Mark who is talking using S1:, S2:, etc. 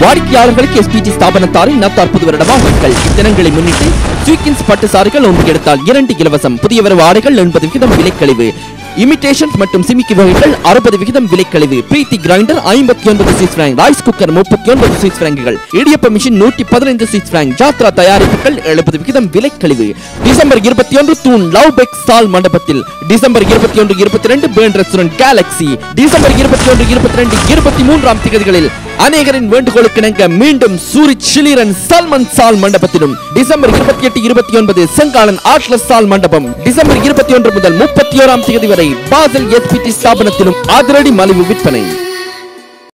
S1: வாடிக்கையாளர்களுக்கு எஸ்பிஜி ஸ்தாபனத்தாரின் நத்தார் வருட ஆஃபர்கள். இத்தினங்களை முன்னிட்டு ஸ்வீக்கின்ஸ் பட்டு சாரிகள் 1 எடுத்தால் 2 இலவசம். புதிய வரவு ஆடைகள் 80% விலைக்கழிவு. இமிடேஷன்ஸ் மற்றும் சிமிக்கி வகைகள் 60% விலைக்கழிவு. Preethi grinder 59 Swiss franc. Rice cooker 39 Swiss பிராங்குகள். இடியப்ப மிஷின் 115 சுவிஸ் பிராங்க். ஜாத்ரா தயாரிப்புகள் 70% விலைக்கழிவு. டிசம்பர் 21 தூண் லவ் பெக் சால் மண்டபத்தில். December 21, 22 Bern restaurant Galaxy. December 21, 22, 23ஆம் தேதிகளில் அநேகரின் வேண்டுகோளுக்கு இணங்க மீண்டும் சூரிச் ஷிலிரன் சல்மன் சால் மண்டபத்திலும். டிசம்பர் 28, 29 செங்காலன் ஆட்லஸ் சால் மண்டபம். டிசம்பர் 21 முதல் 31ஆம் தேதி வரை பாசல் எஸ்பிடி ஸ்தாபனத்திலும் அதிரடி மலிவு விற்பனை.